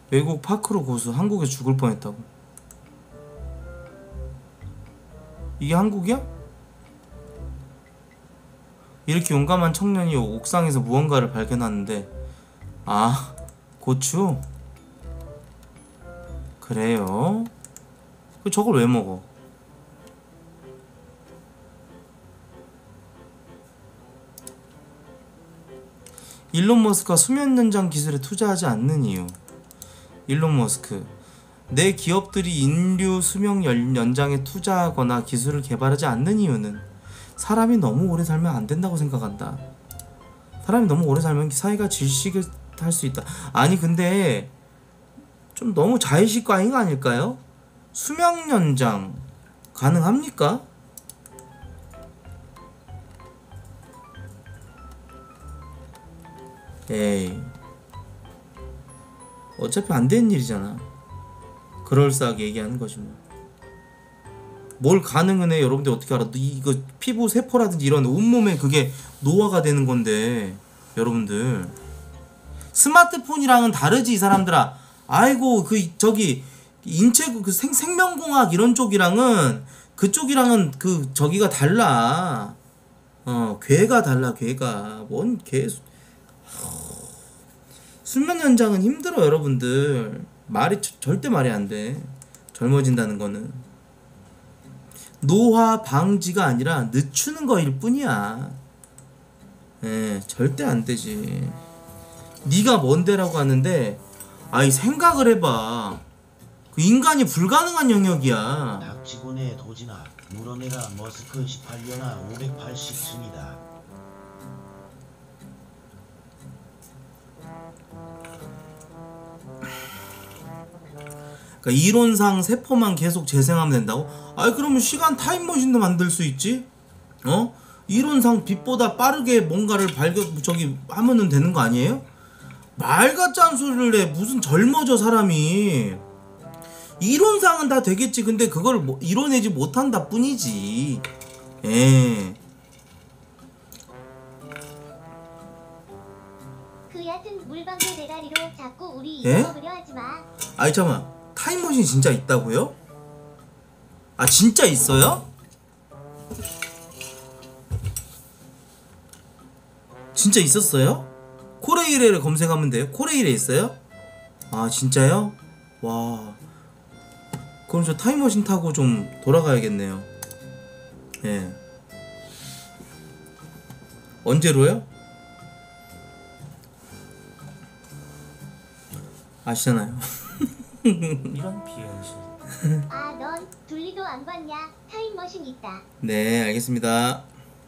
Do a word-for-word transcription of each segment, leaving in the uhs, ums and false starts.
외국 파크로 고수 한국에 죽을 뻔했다고. 이게 한국이야? 이렇게 용감한 청년이 옥상에서 무언가를 발견하는데, 아, 고추? 그래요? 그 저걸 왜 먹어? 일론 머스크가 수면 연장 기술에 투자하지 않는 이유. 일론 머스크, 내 기업들이 인류 수명 연장에 투자하거나 기술을 개발하지 않는 이유는 사람이 너무 오래 살면 안 된다고 생각한다. 사람이 너무 오래 살면 사회가 질식을 할 수 있다. 아니 근데 좀 너무 자의식과잉 아닐까요? 수명 연장 가능합니까? 에이, 어차피 안 되는 일이잖아. 그럴싸하게 얘기하는 거지 뭐. 뭘 가능은 해. 여러분들 어떻게 알아? 이거 피부 세포라든지 이런 온몸에 그게 노화가 되는 건데, 여러분들 스마트폰이랑은 다르지 이 사람들아. 아이고 그 저기 인체 그 생, 생명공학 이런 쪽이랑은 그쪽이랑은 그 저기가 달라. 어, 괴가 달라. 괴가 뭔 괴. 수면 연장은 힘들어 여러분들. 말이 저, 절대 말이 안 돼. 젊어진다는 거는 노화 방지가 아니라 늦추는 거일 뿐이야. 예, 절대 안 되지. 네가 뭔데라고 하는데, 아이 생각을 해봐. 그 인간이 불가능한 영역이야. 닥치고네 도진아, 물어내라. 머스크 십팔 년아 오백팔십 층이다. 그러니까 이론상 세포만 계속 재생하면 된다고? 아이 그러면 시간 타임머신도 만들 수 있지? 어? 이론상 빛보다 빠르게 뭔가를 발견 저기 하면은 되는 거 아니에요? 말 같지 않은 소리를 해. 무슨 젊어져 사람이. 이론상은 다 되겠지. 근데 그걸 뭐 이뤄내지 못한다 뿐이지. 예. 그 얕은 물방울 대가리로 자꾸 우리 예? 잊어먹으려 하지마. 아이 잠깐만, 타임머신 진짜 있다고요? 아 진짜 있어요? 진짜 있었어요? 코레일에를 검색하면 돼요? 코레일에 있어요? 아 진짜요? 와, 그럼 저 타임머신 타고 좀 돌아가야겠네요. 예. 언제로요? 아시잖아요. 이런 비현실. 아, 넌 둘리도 안 봤냐? 타임머신 있다. 네, 알겠습니다.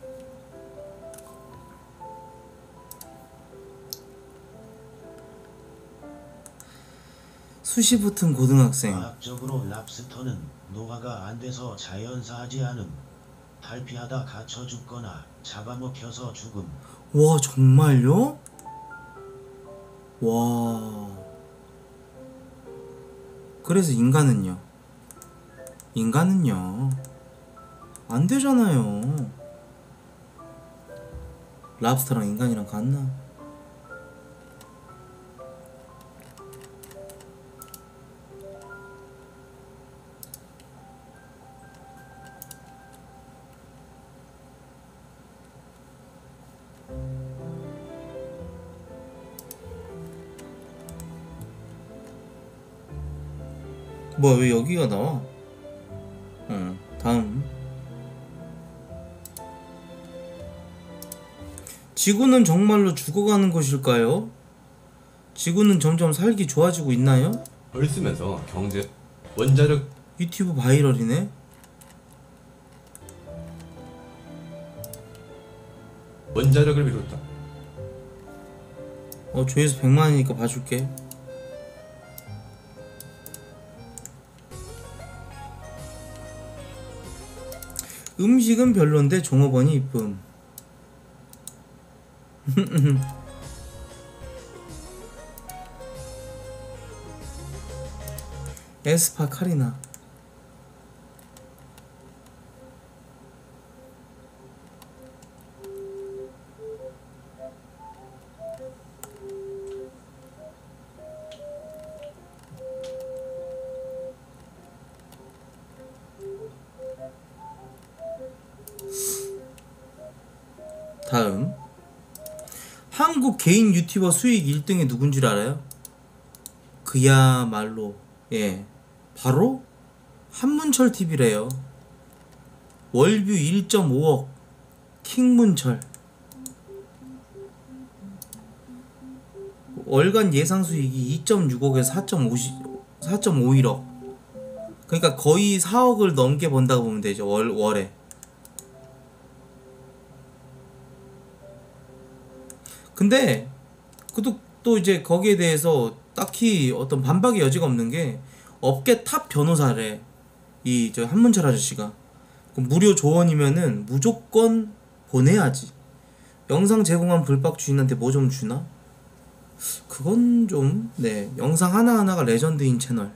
수시 붙은 고등학생. 과학적으로 랍스터는 노화가 안 돼서 자연사하지 않음. 탈피하다 갇혀 죽거나 잡아먹혀서 죽음. 와 정말요? 와. 그래서 인간은요? 인간은요? 안 되잖아요. 랍스터랑 인간이랑 같나? 뭐야 왜 여기가 나와? 응, 다음. 지구는 정말로 죽어가는 것일까요? 지구는 점점 살기 좋아지고 있나요? 을 쓰면서 경제 원자력 유튜브 바이럴이네? 원자력을 비롯한 어 조회수 백만이니까 봐줄게. 음식은 별론데 종업원이 이쁨. 에스파 카리나. 한국 개인 유튜버 수익 일 등이 누군 줄 알아요? 그야말로 예 바로 한문철 티비래요. 월뷰 일 점 오억 킹문철. 월간 예상 수익이 이 점 육억에서 사 점 오일억. 그러니까 거의 사억을 넘게 번다고 보면 되죠. 월, 월에. 근데 그도 또 이제 거기에 대해서 딱히 어떤 반박의 여지가 없는 게 업계 탑 변호사래. 이 저 한문철 아저씨가. 무료 조언이면은 무조건 보내야지. 영상 제공한 불박 주인한테 뭐 좀 주나? 그건 좀, 네. 영상 하나하나가 레전드인 채널.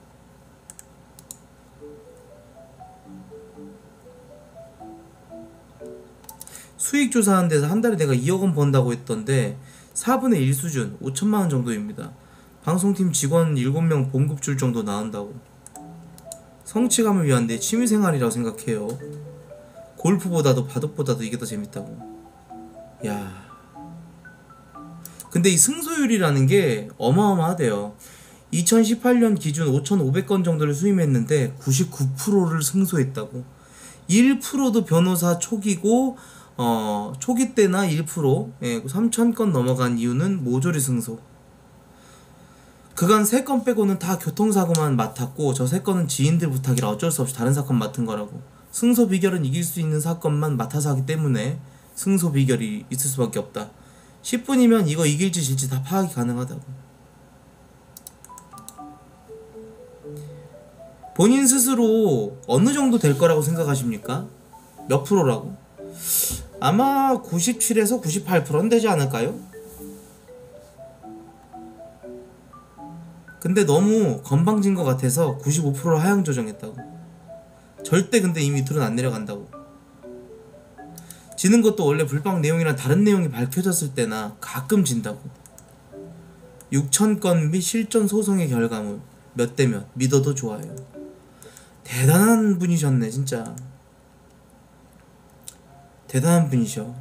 수익 조사하는 데서 한 달에 내가 이억 원 번다고 했던데 사분의 일 수준 오천만 원 정도입니다. 방송팀 직원 일곱 명 봉급줄 정도 나온다고. 성취감을 위한 내 취미생활이라고 생각해요. 골프보다도 바둑보다도 이게 더 재밌다고. 야, 근데 이 승소율이라는 게 어마어마하대요. 이천십팔 년 기준 오천오백 건 정도를 수임했는데 구십구 퍼센트를 승소했다고. 일 퍼센트도 변호사 초기고 어 초기 때나 일 퍼센트 예, 삼천 건 넘어간 이유는 모조리 승소. 그간 세 건 빼고는 다 교통사고만 맡았고 저 세 건은 지인들 부탁이라 어쩔 수 없이 다른 사건 맡은 거라고. 승소 비결은 이길 수 있는 사건만 맡아서 하기 때문에 승소 비결이 있을 수밖에 없다. 십 분이면 이거 이길지 질지 다 파악이 가능하다고. 본인 스스로 어느 정도 될 거라고 생각하십니까? 몇 프로라고? 아마 구십칠에서 구십팔 퍼센트는 되지 않을까요? 근데 너무 건방진 것 같아서 구십오 퍼센트 하향 조정했다고. 절대 근데 이 밑으로는 안 내려간다고. 지는 것도 원래 불법 내용이랑 다른 내용이 밝혀졌을 때나 가끔 진다고. 육천 건 및 실전 소송의 결과물 몇 대 몇 믿어도 좋아요. 대단한 분이셨네 진짜. 대단한 분이셔.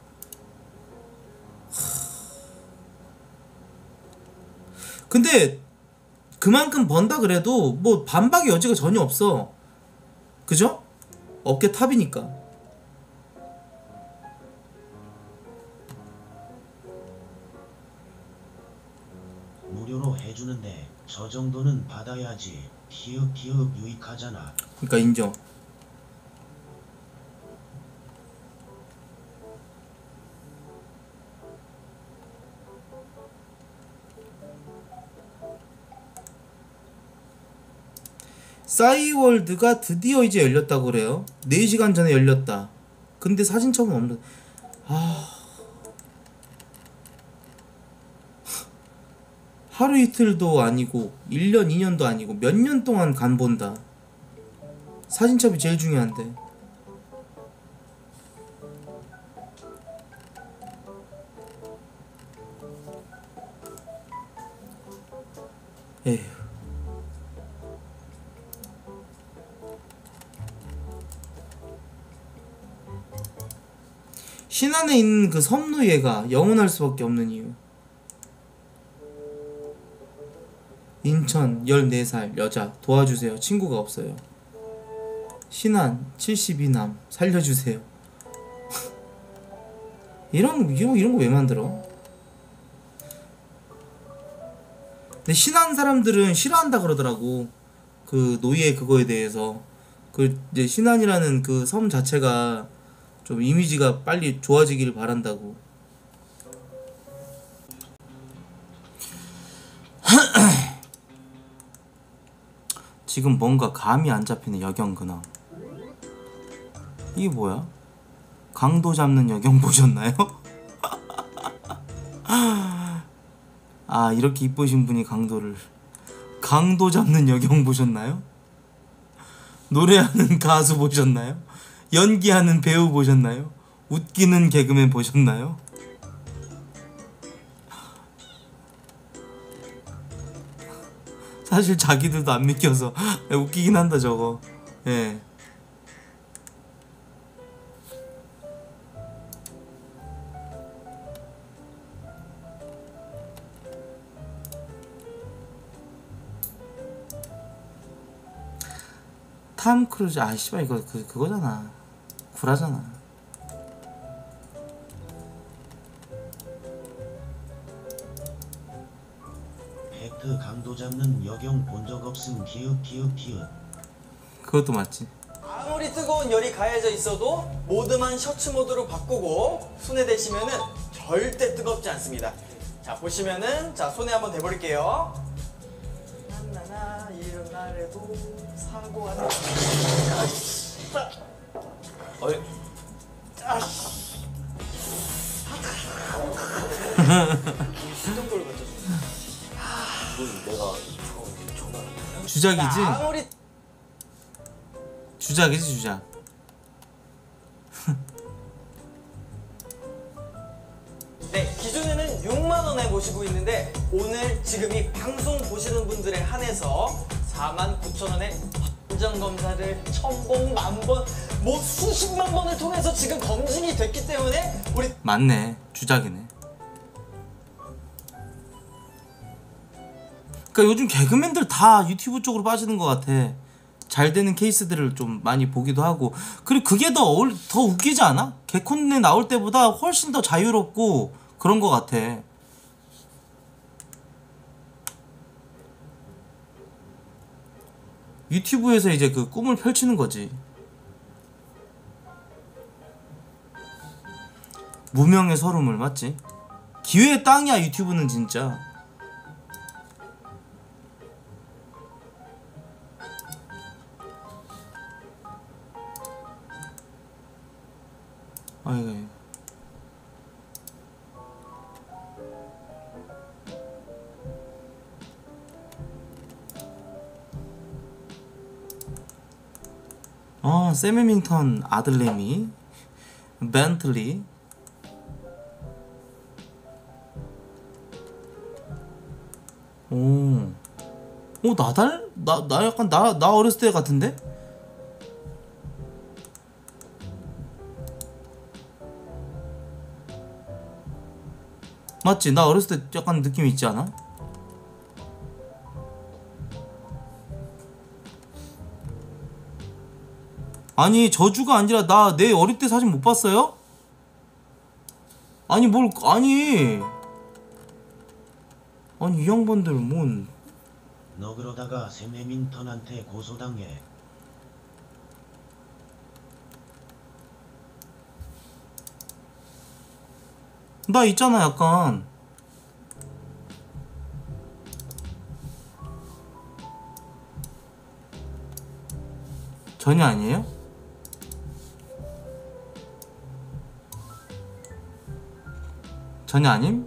근데 그만큼 번다 그래도 뭐 반박의 여지가 전혀 없어. 그죠? 업계 탑이니까. 무료로 해주는데 저 정도는 받아야지. 기읍 기읍 유익하잖아. 그러니까 인정. 싸이월드가 드디어 이제 열렸다고 그래요. 네 시간 전에 열렸다. 근데 사진첩은 없는. 아, 하루 이틀도 아니고 일 년 이 년도 아니고 몇 년 동안 간 본다. 사진첩이 제일 중요한데. 에휴. 신안에 있는 그 섬누예가 영원할 수밖에 없는 이유. 인천 열네 살 여자 도와주세요. 친구가 없어요. 신안 칠십이 남 살려주세요. 이런 이런 이런 거 왜 만들어? 근데 신안 사람들은 싫어한다 그러더라고. 그 노예 그거에 대해서. 그 이제 신안이라는 그 섬 자체가 좀 이미지가 빨리 좋아지기를 바란다고. 지금 뭔가 감이 안 잡히는 여경 근황. 이게 뭐야? 강도 잡는 여경 보셨나요? 아, 이렇게 이쁘신 분이 강도를. 강도 잡는 여경 보셨나요? 노래하는 가수 보셨나요? 연기하는 배우 보셨나요? 웃기는 개그맨 보셨나요? 사실 자기들도 안 믿겨서 웃기긴 한다 저거. 예. 탐 크루즈. 아 씨발 이거 그 그거잖아. 구라잖아. 팩트 강도 잡는 여경 본 적 없음 기읍 기읍 기읍. 그것도 맞지. 아무리 뜨거운 열이 가해져 있어도 모드만 셔츠 모드로 바꾸고 손에 대시면은 절대 뜨겁지 않습니다. 자 보시면은 자 손에 한번 대버릴게요. 나나나 이런 날에도 사고하는 어이 아씨 정도를 맞춰줍니다. 이건 내가 전화 주작이지? 아무리 주작이지 주작. 네, 기존에는 육만 원에 모시고 있는데 오늘 지금 이 방송 보시는 분들에 한해서 사만 구천 원에 안전 검사를 천번, 만번, 뭐 수십만 번을 통해서 지금 검증이 됐기 때문에 우리 맞네. 주작이네. 그러니까 요즘 개그맨들 다 유튜브 쪽으로 빠지는 것 같아. 잘 되는 케이스들을 좀 많이 보기도 하고. 그리고 그게 더 어울, 더 웃기지 않아? 개콘에 나올 때보다 훨씬 더 자유롭고 그런 것 같아. 유튜브에서 이제 그 꿈을 펼치는 거지. 무명의 서름을. 맞지? 기회의 땅이야 유튜브는 진짜. 아이고. 어, 샘 해밍턴 아들내미 벤틀리. 오, 오 나달? 나, 나 약간 나, 나 어렸을 때 같은데? 맞지? 나 어렸을 때 약간 느낌 있지 않아? 아니 저주가 아니라 나 내 어릴 때 사진 못 봤어요? 아니 뭘 아니 아니 이 양반들 뭔. 너 그러다가 샘 해밍턴한테 고소당해. 나 있잖아 약간. 전혀 아니에요? 전혀 아님?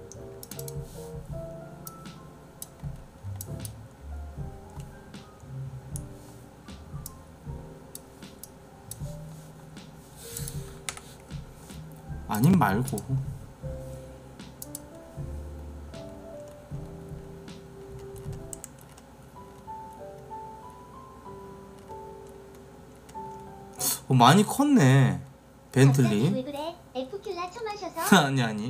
아님 말고. 어, 많이 컸네 갑자기 벤틀리. 왜 그래? 에프킬라 처마셔서? 아니 아니.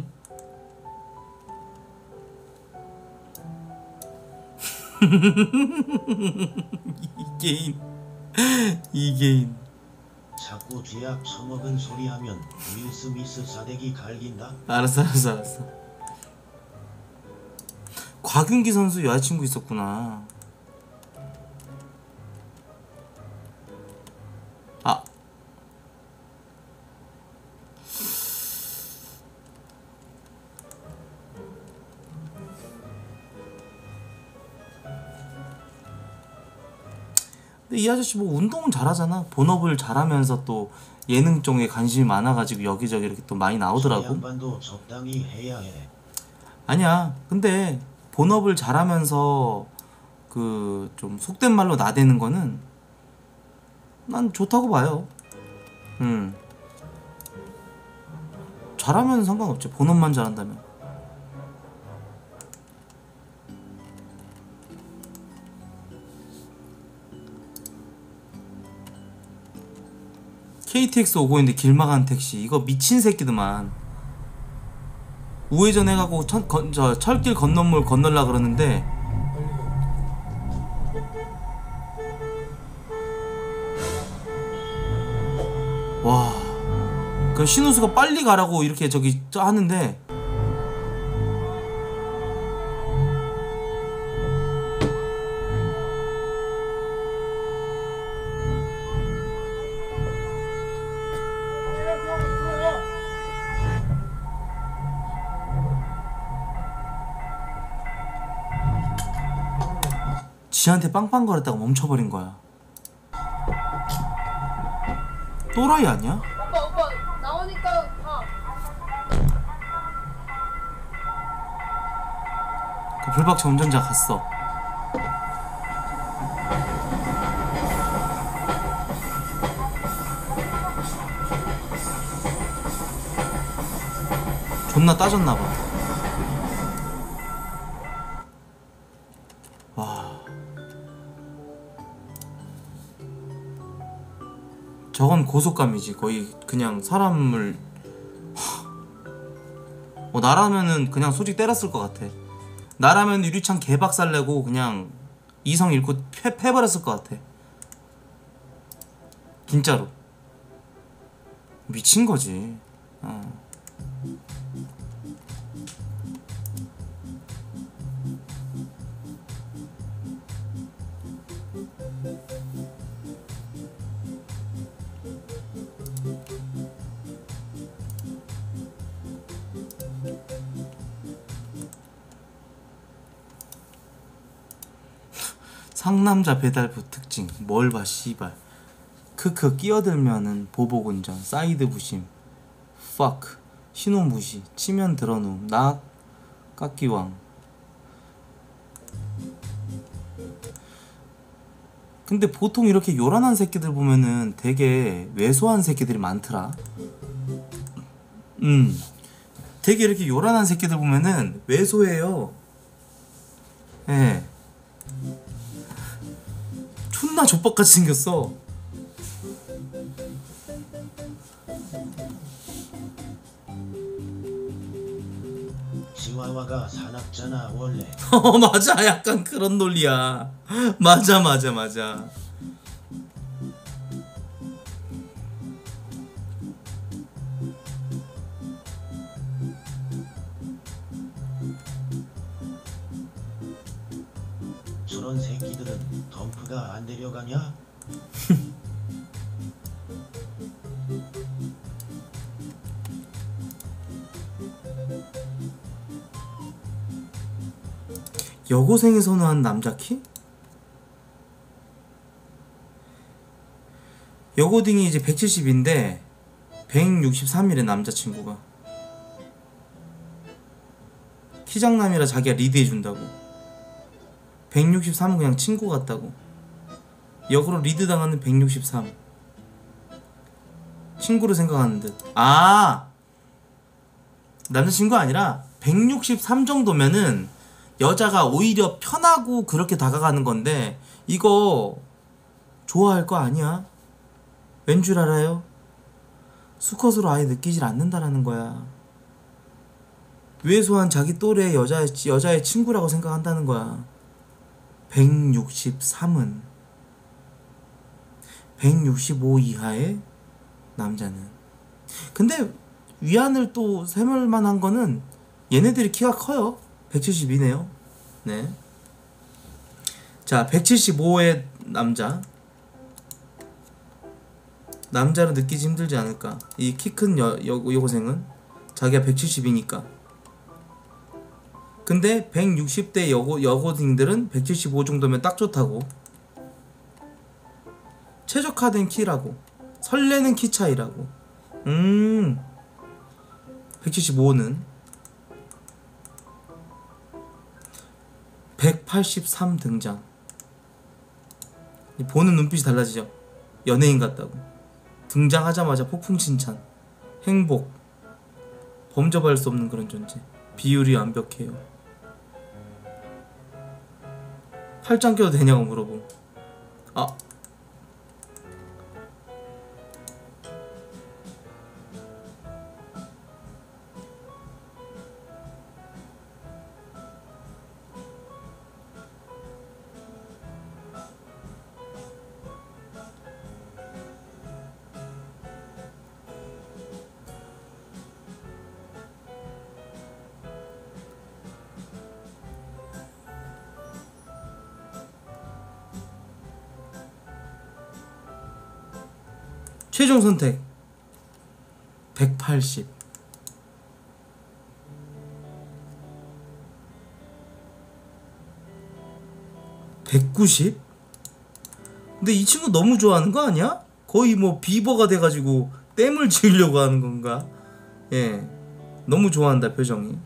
이게인 이게인. 자꾸 쥐약 처먹은 소리 하면 윌 스미스 사대기 갈긴다. 알았어 알았어 알았어. 곽윤기 선수 여자친구 있었구나. 아 근데 이 아저씨 뭐 운동은 잘하잖아. 본업을 잘하면서 또 예능 쪽에 관심이 많아가지고 여기저기 이렇게 또 많이 이 나오더라고. 양반도 적당히 해야 해. 아니야. 근데 본업을 잘하면서 그 좀 속된 말로 나대는 거는 난 좋다고 봐요. 음. 잘하면 상관없지. 본업만 잘한다면. 케이티엑스 오고 있는데 길 막은 택시. 이거 미친 새끼드만. 우회전 해가고 천, 건, 저, 철길 건너물 건널라 그러는데 신우수가 빨리 가라고 이렇게 저기 저 하는데 지한테 빵빵거렸다가 멈춰버린 거야. 또라이 아니야? 오빠 오빠 나오니까 가. 그 불박차 운전자 갔어. 존나 따졌나봐. 와, 저건 고속감이지. 거의 그냥 사람을 하... 어, 나라면은 그냥 솔직히 때렸을 것 같아. 나라면 유리창 개박살 내고 그냥 이성 잃고 패, 패버렸을 것 같아. 진짜로 미친 거지. 어. 상남자 배달부 특징 뭘 봐 씨발. 크크 끼어들면은 보복 운전 사이드 부심 fuck 신호 무시 치면 들어놓음 낙 깎기왕. 근데 보통 이렇게 요란한 새끼들 보면은 되게 왜소한 새끼들이 많더라. 음 되게 이렇게 요란한 새끼들 보면은 왜소해요. 예. 네. 존나 족박같이 생겼어. 치와와가 사납잖아 원래. 어 맞아, 약간 그런 논리야. 맞아 맞아 맞아. 저런 새끼들은 덤프가 안 데려가냐? 여고생이 선호한 남자 키? 여고딩이 이제 백칠십인데 백육십삼이래 남자친구가. 키장남이라 자기가 리드해준다고. 백육십삼은 그냥 친구 같다고. 역으로 리드 당하는 백육십삼. 친구로 생각하는 듯. 아, 남자친구가 아니라 백육십삼 정도면은 여자가 오히려 편하고 그렇게 다가가는 건데 이거 좋아할 거 아니야? 왠 줄 알아요? 수컷으로 아예 느끼질 않는다라는 거야. 왜소한 자기 또래 여자의, 여자의 친구라고 생각한다는 거야. 백육십삼은 백육십오 이하의 남자는. 근데 위안을 또 세물만한 거는 얘네들이 키가 커요. 백칠십이네요. 네. 자, 백칠십오의 남자. 남자로 느끼지 힘들지 않을까? 이 키 큰 여고생은 자기가 백칠십이니까. 근데 백육십 대 여고, 여고생들은 백칠십오 정도면 딱 좋다고. 최적화된 키라고. 설레는 키 차이라고. 음 백칠십오는 백팔십삼 등장. 보는 눈빛이 달라지죠. 연예인 같다고. 등장하자마자 폭풍 칭찬. 행복. 범접할 수 없는 그런 존재. 비율이 완벽해요. 팔짱 껴도 되냐고 물어보. 아, 최종 선택 백팔십. 백구십? 근데 이 친구 너무 좋아하는 거 아니야? 거의 뭐 비버가 돼가지고 댐을 지으려고 하는 건가? 예, 너무 좋아한다 표정이.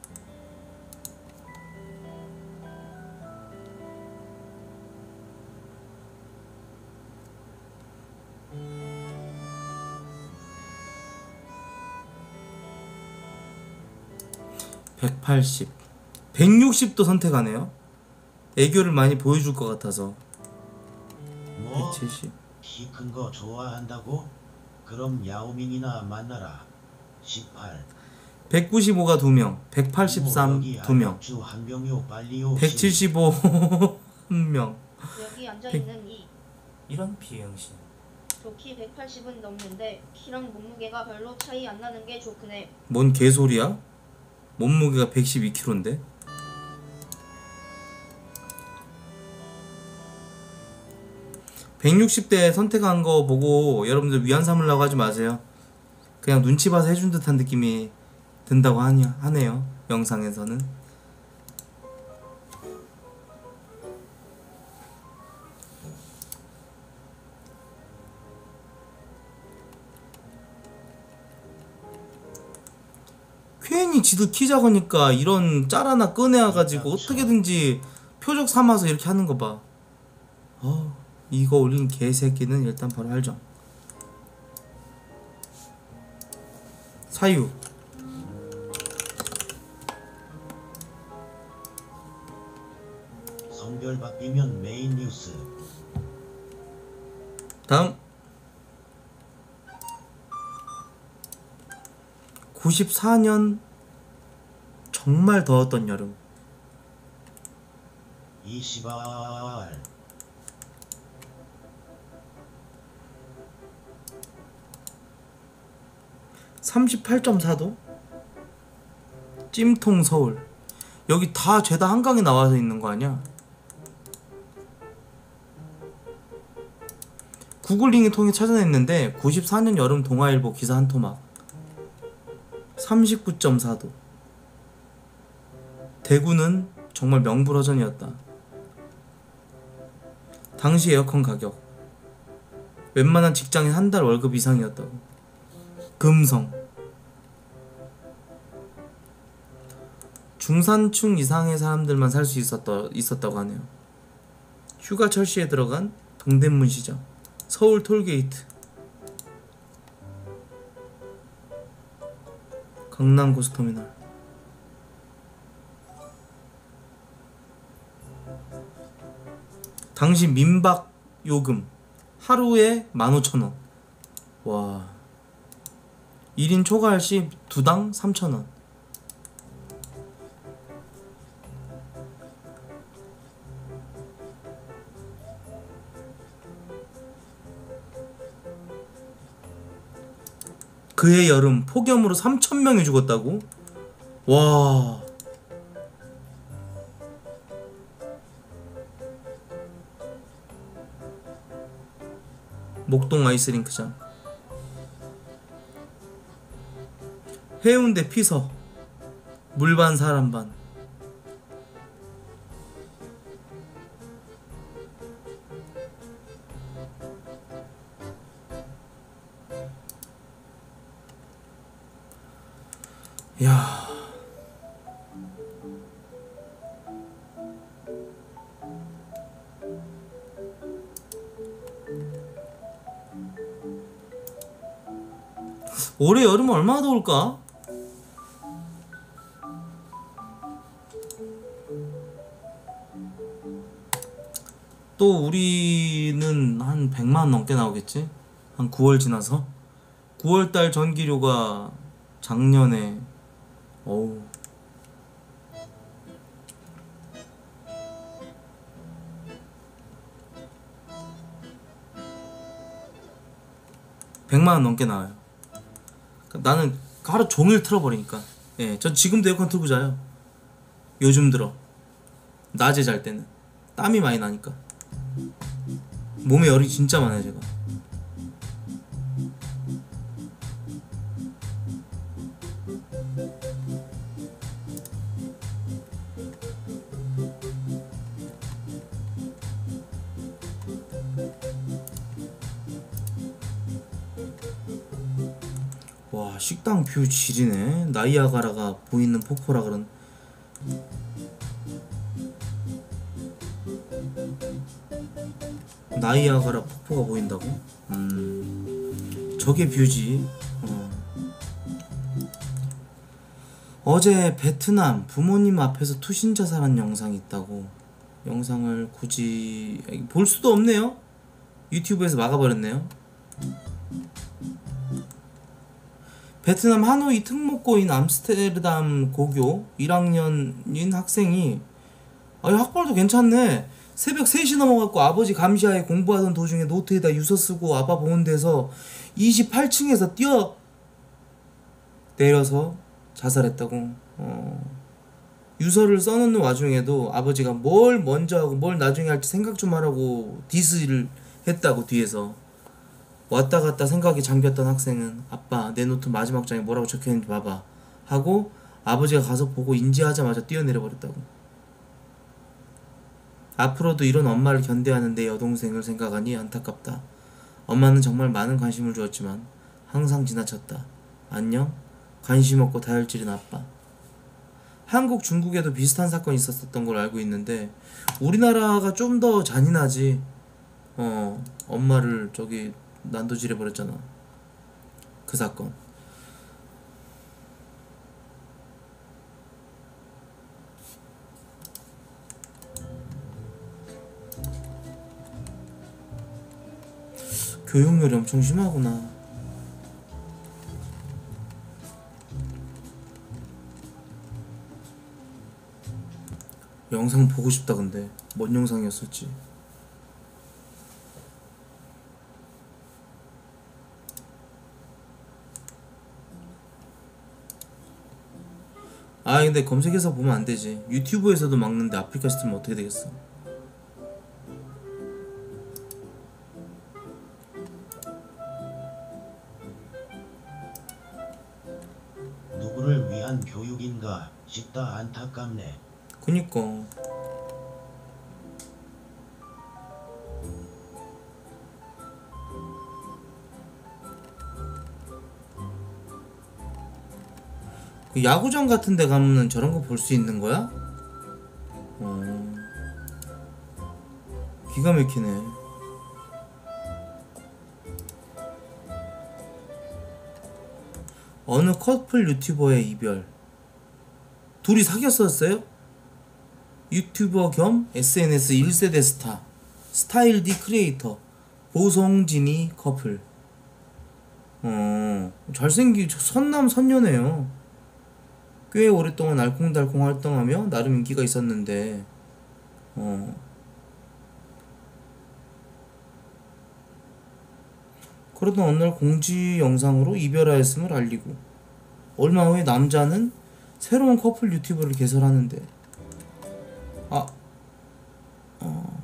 백팔십, 백육십도 선택하네요. 애교를 많이 보여줄 것 같아서. 뭐? 백칠십. 키 큰 거 좋아한다고? 그럼 야오밍이나 만나라. 십팔. 백구십오가 두 명, 백팔십삼 두 명, 주 한병요 빨리요. 백칠십오 한 명. 여기 앉아있는 이 이런 비행신. 저키 백팔십은 넘는데 키랑 몸무게가 별로 차이 안 나는 게 좋으네. 뭔 개소리야? 몸무게가 백십이 킬로그램인데? 백육십 대 선택한 거 보고 여러분들 위안 삼으려고 하지 마세요. 그냥 눈치 봐서 해준 듯한 느낌이 든다고 하냐, 하네요. 영상에서는. 괜히 지도 키 작으니까 이런 짤 하나 꺼내와가지고 어떻게든지 표적 삼아서 이렇게 하는 거 봐. 어, 이거 올린 개새끼는 일단 바로 할정. 사유. 성별 바뀌면 메인 뉴스. 다음. 구십사 년 정말 더웠던 여름. 이시발. 삼십팔 점 사 도? 찜통 서울. 여기 다 죄다 한강에 나와서 있는 거 아니야? 구글링을 통해 찾아냈는데 구십사 년 여름 동아일보 기사 한 토막. 삼십구 점 사 도. 대구는 정말 명불허전이었다. 당시 에어컨 가격 웬만한 직장인 한 달 월급 이상이었다고. 금성 중산층 이상의 사람들만 살 수 있었다, 있었다고 하네요. 휴가철 시에 들어간 동대문 시장, 서울 톨게이트, 강남 고속터미널. 당시 민박 요금 하루에 만 오천 원. 와. 일 인 초과할 시 두당 삼천 원. 그해 여름 폭염으로 삼천 명이 죽었다고? 와. 목동 아이스링크장. 해운대 피서 물반 사람반. 야. 올해 여름은 얼마나 더울까? 또 우리는 한 백만 원 넘게 나오겠지? 한 구월 지나서. 구월달 전기료가 작년에 어우 백만 원 넘게 나와요. 나는 하루 종일 틀어버리니까. 예, 전 지금도 에어컨 틀고 자요. 요즘 들어 낮에 잘 때는 땀이 많이 나니까. 몸에 열이 진짜 많아요 제가. 식당 뷰 지리네. 나이아가라가 보이는 폭포라 그런. 나이아가라 폭포가 보인다고? 음, 저게 뷰지. 어. 어제 베트남 부모님 앞에서 투신 자살한 영상이 있다고. 영상을 굳이 볼 수도 없네요. 유튜브에서 막아버렸네요. 베트남 하노이 특목고인 암스테르담 고교 일 학년인 학생이 아, 학벌도 괜찮네. 새벽 세 시 넘어갖고 아버지 감시하에 공부하던 도중에 노트에다 유서 쓰고 아빠 보는 데서 이십팔 층에서 뛰어 내려서 자살했다고. 어. 유서를 써놓는 와중에도 아버지가 뭘 먼저 하고 뭘 나중에 할지 생각 좀 하라고 디스를 했다고. 뒤에서 왔다 갔다 생각에 잠겼던 학생은 아빠 내 노트 마지막 장에 뭐라고 적혀있는지 봐봐 하고 아버지가 가서 보고 인지하자마자 뛰어내려 버렸다고. 앞으로도 이런 엄마를 견뎌하는 내 여동생을 생각하니 안타깝다. 엄마는 정말 많은 관심을 주었지만 항상 지나쳤다. 안녕? 관심 없고 다혈질인 아빠. 한국, 중국에도 비슷한 사건이 있었던 걸 알고 있는데 우리나라가 좀 더 잔인하지. 어, 엄마를 저기 난도질해 버렸잖아. 그 사건. 교육열이 엄청 심하구나. 영상 보고 싶다. 근데 뭔 영상이었을지. 아 근데 검색해서 보면 안 되지. 유튜브에서도 막는데 아프리카 스트리면 어떻게 되겠어. 누구를 위한 교육인가 싶다. 안타깝네. 그니까 그 야구장 같은 데 가면은 저런 거 볼 수 있는 거야? 어... 기가 막히네. 어느 커플 유튜버의 이별. 둘이 사귀었었어요? 유튜버 겸 에스엔에스 일 세대 스타 스타일디 크리에이터 보성진이 커플. 어 잘생기 선남 선녀네요. 꽤 오랫동안 알콩달콩 활동하며 나름 인기가 있었는데 어 그러던 어느 날 공지 영상으로 이별하였음을 알리고 얼마 후에 남자는 새로운 커플 유튜버를 개설하는데 아 어...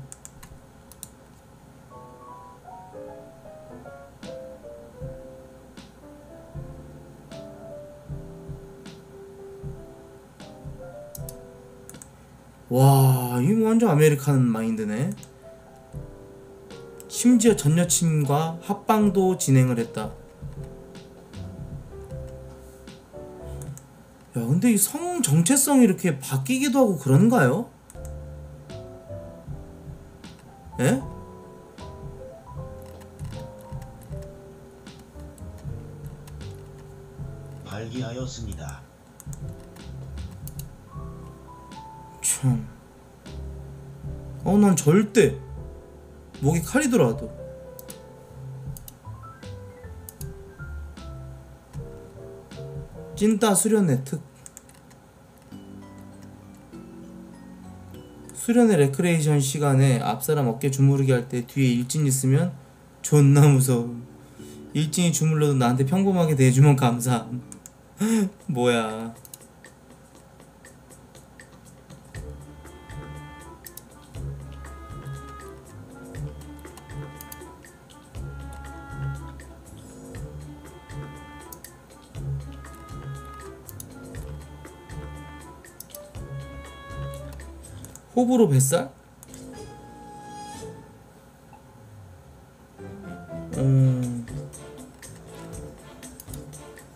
와 이거 완전 아메리칸 마인드네. 심지어 전 여친과 합방도 진행을 했다. 야 근데 이 성 정체성이 이렇게 바뀌기도 하고 그런가요? 에? 발기하였습니다. 참. 어, 난 절대 목에 칼이 들어와도 찐따 수련회 특. 수련회 레크레이션 시간에 앞사람 어깨 주무르기 할 때 뒤에 일진 있으면 존나 무서워. 일진이 주물러도 나한테 평범하게 대해주면 감사함. 뭐야. 호불호 뱃살? 음...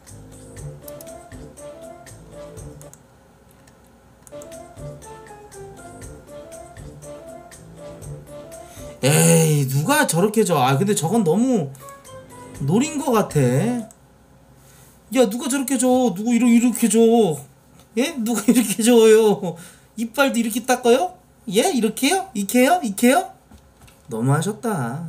에이 누가 저렇게 줘. 아 근데 저건 너무 노린 거 같아. 야 누가 저렇게 줘. 누구 이렇게 이렇게 줘. 예? 누가 이렇게 줘요. 이빨도 이렇게 닦아요? 예? 이렇게요? 이케요? 이케요? 너무하셨다.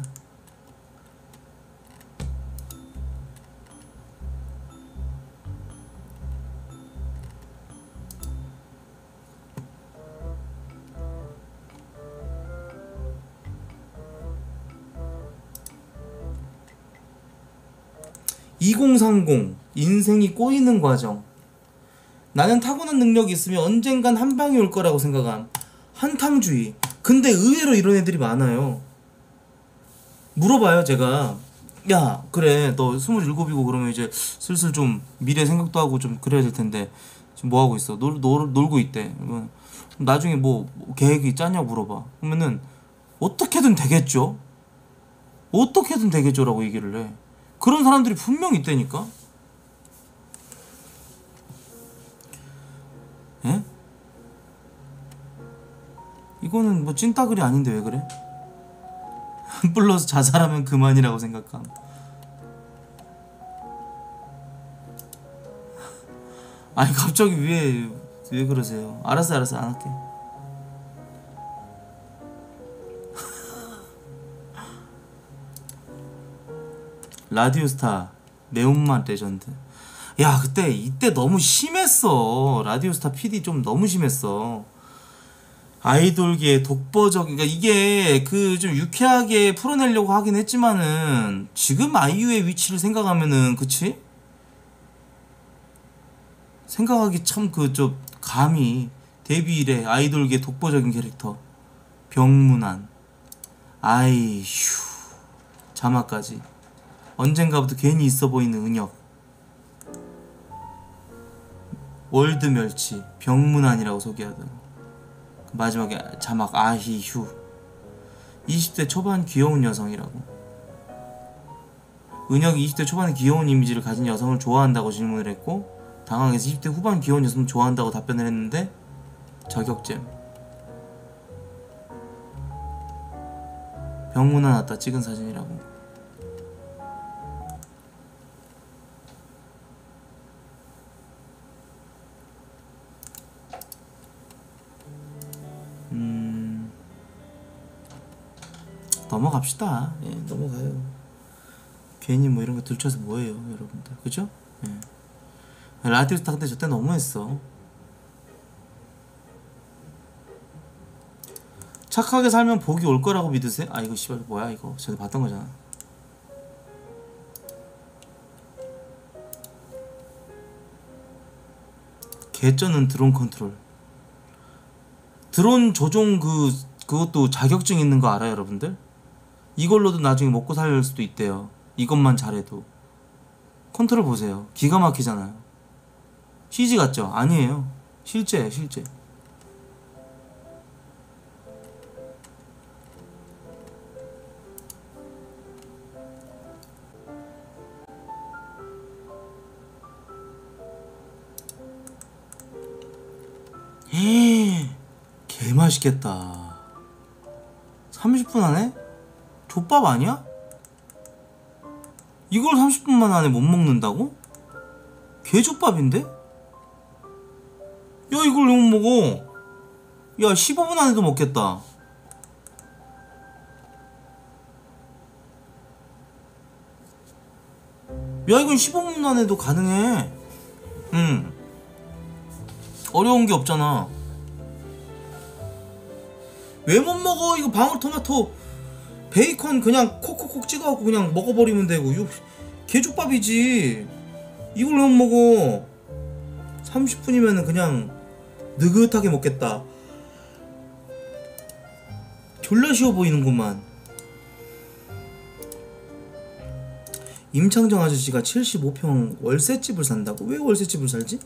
이공삼공 인생이 꼬이는 과정. 나는 타고난 능력이 있으면 언젠간 한 방이 올 거라고 생각함. 한탕주의. 근데 의외로 이런 애들이 많아요. 물어봐요 제가. 야 그래 너 스물일곱이고 그러면 이제 슬슬 좀 미래 생각도 하고 좀 그래야 될 텐데 지금 뭐 하고 있어? 놀, 놀, 놀고 있대. 그러면 나중에 뭐 계획이 짜냐고 물어봐. 그러면은 어떻게든 되겠죠? 어떻게든 되겠죠 라고 얘기를 해. 그런 사람들이 분명 있다니까. 예? 이거는 뭐 찐따글이 아닌데 왜 그래? 플러스 자살하면 그만이라고 생각함. 아니 갑자기 왜, 왜 그러세요? 알았어 알았어 안 할게. 라디오스타 매운맛 레전드. 야 그때 이때 너무 심했어. 라디오스타 피디 좀 너무 심했어. 아이돌계의 독보적. 그러니까 이게 그 좀 유쾌하게 풀어내려고 하긴 했지만은 지금 아이유의 위치를 생각하면은 그치? 생각하기 참 그 좀 감히 데뷔 이래 아이돌계 독보적인 캐릭터 병문안 아이휴 자막까지 언젠가부터 괜히 있어 보이는 은혁 월드 멸치 병문안이라고 소개하더라. 마지막에 자막 아히휴 이십 대 초반 귀여운 여성이라고. 은혁이 이십 대 초반의 귀여운 이미지를 가진 여성을 좋아한다고 질문을 했고 당황해서 이십 대 후반 귀여운 여성을 좋아한다고 답변을 했는데 저격잼. 병문안 왔다 찍은 사진이라고. 음... 넘어갑시다. 예, 넘어가요. 괜히 뭐 이런 거 들춰서 뭐해요 여러분들. 그죠? 예. 라디오스타 근데 저때 너무했어. 착하게 살면 복이 올 거라고 믿으세요? 아 이거 씨발 뭐야 이거 전에 봤던 거잖아. 개쩌는 드론 컨트롤. 드론 조종 그 그것도 자격증 있는 거 알아요 여러분들? 이걸로도 나중에 먹고 살 수도 있대요. 이것만 잘해도. 컨트롤 보세요. 기가 막히잖아요. 씨지 같죠? 아니에요. 실제예요 실제. 개 맛있겠다. 삼십 분 안에? 족밥 아니야? 이걸 삼십 분만 안에 못 먹는다고? 개족밥인데? 야 이걸 왜 못 먹어? 야 십오 분 안에도 먹겠다. 야 이건 십오 분 안에도 가능해. 응 어려운 게 없잖아. 왜 못 먹어? 이거 방울토마토 베이컨 그냥 콕콕콕 찍어갖고 그냥 먹어버리면 되고. 이거 개족밥이지. 이걸 왜 못 먹어? 삼십 분이면은 그냥 느긋하게 먹겠다. 졸라 쉬워 보이는구만. 임창정 아저씨가 칠십오 평 월세집을 산다고? 왜 월세집을 살지?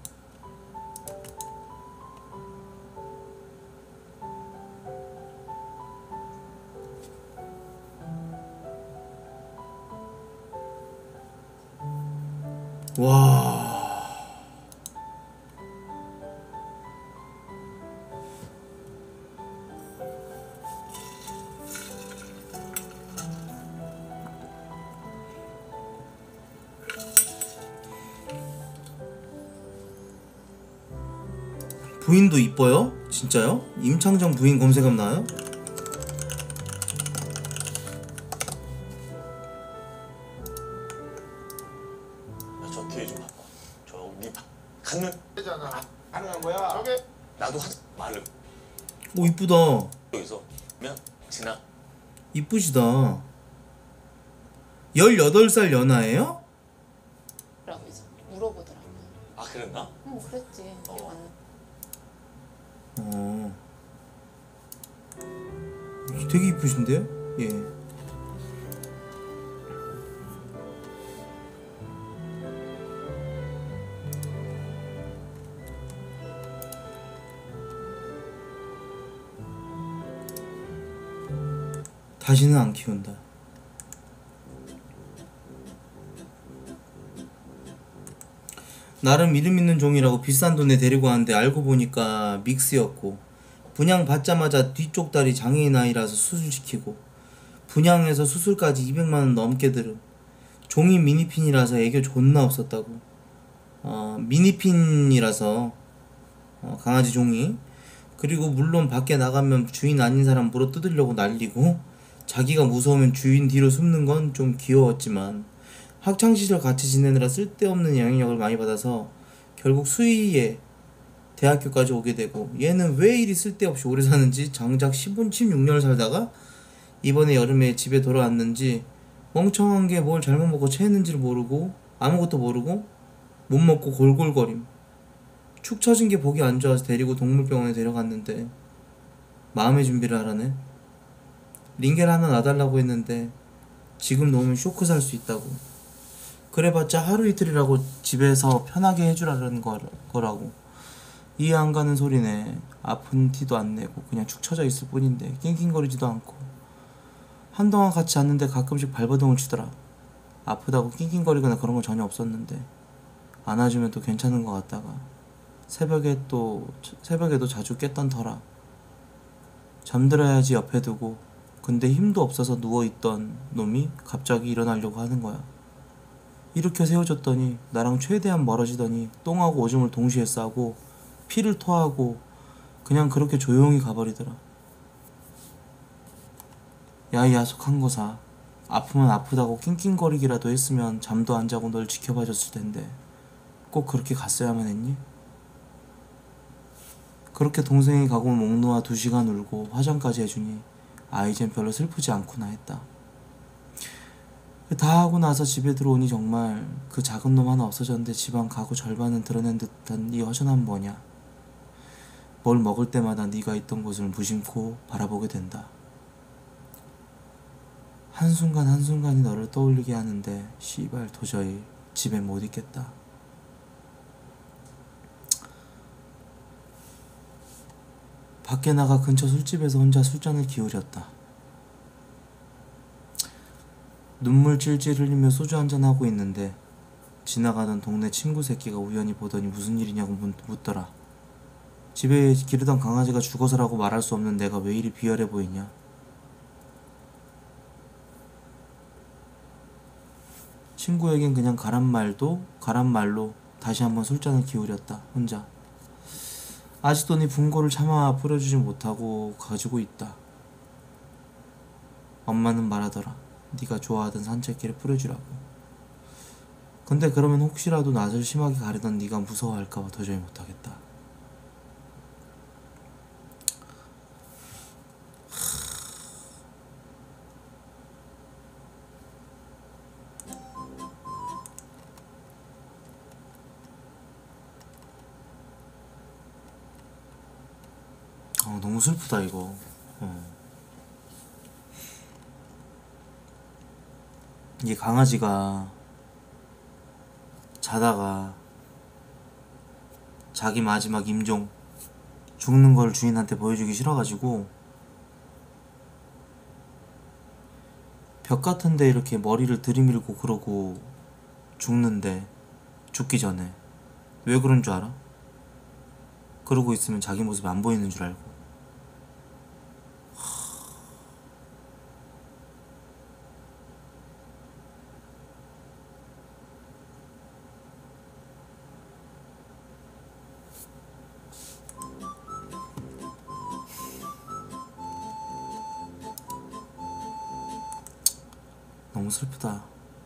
와. 부인도 이뻐요? 진짜요? 임창정 부인 검색하면 나와요? 야, 저 뒤에 좀 봐봐. 저기 봐. 갖는 잖아. 가능한 거야. 저게 나도 한 말을 오 이쁘다. 여기서 면 지나. 이쁘시다. 열여덟 살 연하예요? 라고 이제 물어보더라고요. 아 그랬나? 응, 그랬지. 기억 안 나. 어. 되게 이쁘신데요? 예. 다시는 안 키운다. 나름 이름 있는 종이라고 비싼 돈에 데리고 왔는데 알고 보니까 믹스였고, 분양 받자마자 뒤쪽 다리 장애인 아이라서 수술시키고, 분양해서 수술까지 이백만 원 넘게 들음. 종이 미니핀이라서 애교 존나 없었다고. 어, 미니핀이라서 어, 강아지 종이. 그리고 물론 밖에 나가면 주인 아닌 사람 물어 뜯으려고 날리고, 자기가 무서우면 주인 뒤로 숨는 건 좀 귀여웠지만 학창시절 같이 지내느라 쓸데없는 영향력을 많이 받아서 결국 수의에 대학교까지 오게 되고, 얘는 왜 이리 쓸데없이 오래 사는지 장작 십오, 십육 년을 살다가 이번에 여름에 집에 돌아왔는지 멍청한 게 뭘 잘못 먹고 체했는지를 모르고 아무것도 모르고 못 먹고 골골거림. 축 처진 게 보기 안 좋아서 데리고 동물병원에 데려갔는데 마음의 준비를 하라네. 링겔 하나 놔달라고 했는데 지금 놓으면 쇼크 살 수 있다고. 그래봤자 하루 이틀이라고 집에서 편하게 해주라는 거, 거라고. 이해 안 가는 소리네. 아픈 티도 안 내고 그냥 축 처져 있을 뿐인데 낑낑거리지도 않고. 한동안 같이 잤는데 가끔씩 발버둥을 치더라. 아프다고 낑낑거리거나 그런 건 전혀 없었는데 안아주면 또 괜찮은 것 같다가 새벽에 또 새벽에도 자주 깼던 터라. 잠들어야지 옆에 두고, 근데 힘도 없어서 누워있던 놈이 갑자기 일어나려고 하는 거야. 일으켜 세워줬더니 나랑 최대한 멀어지더니 똥하고 오줌을 동시에 싸고 피를 토하고 그냥 그렇게 조용히 가버리더라. 야, 이 야속한 거사. 아프면 아프다고 낑낑거리기라도 했으면 잠도 안 자고 널 지켜봐줬을 텐데 꼭 그렇게 갔어야만 했니? 그렇게 동생이 가고 목 놓아 두 시간 울고 화장까지 해주니 아, 이젠 별로 슬프지 않구나 했다. 다 하고 나서 집에 들어오니 정말 그 작은 놈 하나 없어졌는데 집안 가구 절반은 드러낸 듯한 이 허전함 뭐냐. 뭘 먹을 때마다 네가 있던 곳을 무심코 바라보게 된다. 한순간 한순간이 너를 떠올리게 하는데 씨발 도저히 집에 못 있겠다. 밖에 나가 근처 술집에서 혼자 술잔을 기울였다. 눈물 찔찔 흘리며 소주 한잔 하고 있는데 지나가던 동네 친구 새끼가 우연히 보더니 무슨 일이냐고 묻더라. 집에 기르던 강아지가 죽어서라고 말할 수 없는 내가 왜 이리 비열해 보이냐. 친구에겐 그냥 가란 말도 가란 말로 다시 한번 술잔을 기울였다. 혼자. 아직도 네 분고를 차마 뿌려주지 못하고 가지고 있다. 엄마는 말하더라. 네가 좋아하던 산책길에 뿌려주라고. 근데 그러면 혹시라도 낯을 심하게 가리던 네가 무서워할까봐 도저히 못하겠다. 어, 너무 슬프다 이거. 어. 이게 강아지가 자다가 자기 마지막 임종 죽는 걸 주인한테 보여주기 싫어가지고 벽 같은데 이렇게 머리를 들이밀고 그러고 죽는데, 죽기 전에. 왜 그런 줄 알아? 그러고 있으면 자기 모습이 안 보이는 줄 알고. 너무 슬프다.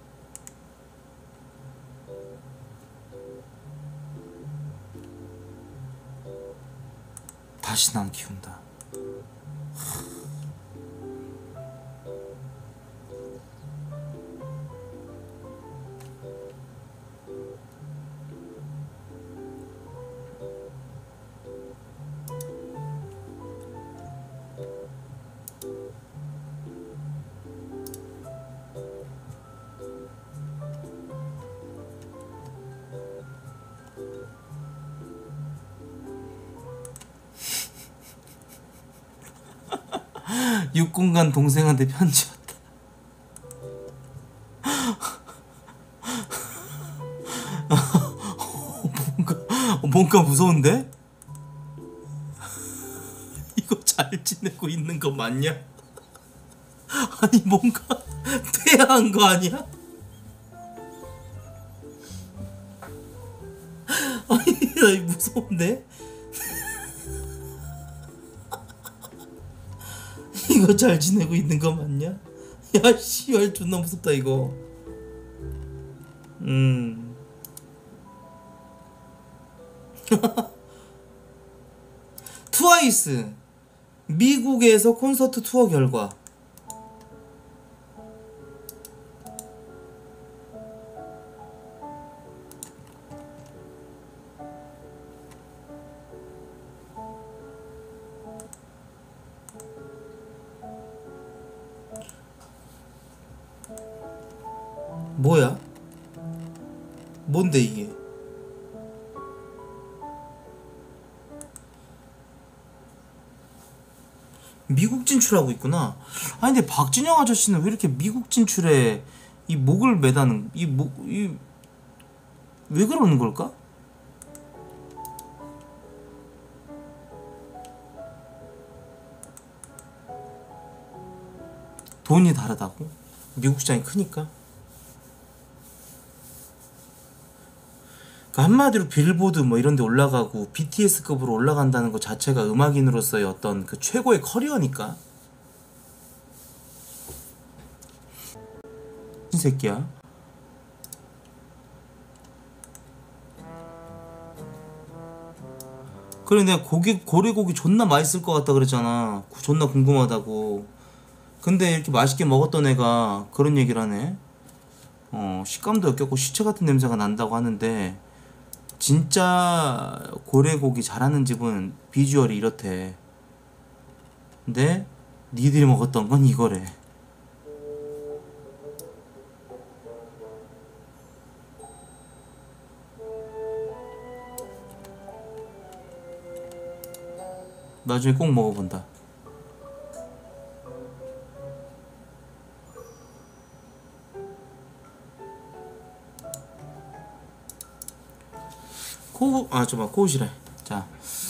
다시 난 키운다. 육군간 동생한테 편지 왔다. 뭔가 뭔가 무서운데? 이거 잘 지내고 있는 거 맞냐? 아니 뭔가 퇴화한 거 아니야? 아니 나 무서운데? 이거 잘 지내고 있는 거 맞냐? 야 씨발 존나 무섭다 이거. 음. 트와이스 미국에서 콘서트 투어 결과. 뭐야? 뭔데 이게? 미국 진출하고 있구나. 아니 근데 박진영 아저씨는 왜 이렇게 미국 진출에 이 목을 매다는 이 목 이 왜 그러는 걸까? 돈이 다르다고? 미국 시장이 크니까? 그러니까 한마디로 빌보드 뭐 이런 데 올라가고 비티에스급으로 올라간다는 것 자체가 음악인으로서의 어떤 그 최고의 커리어니까. 이 새끼야. 그래 내가 고기 고래고기 존나 맛있을 것 같다 그랬잖아. 존나 궁금하다고. 근데 이렇게 맛있게 먹었던 애가 그런 얘기를 하네. 어 식감도 역겹고 시체 같은 냄새가 난다고 하는데 진짜 고래고기 잘하는 집은 비주얼이 이렇대. 근데 니들이 먹었던 건 이거래. 나중에 꼭 먹어본다. 코, 아, 잠깐만, 코우시래. 자,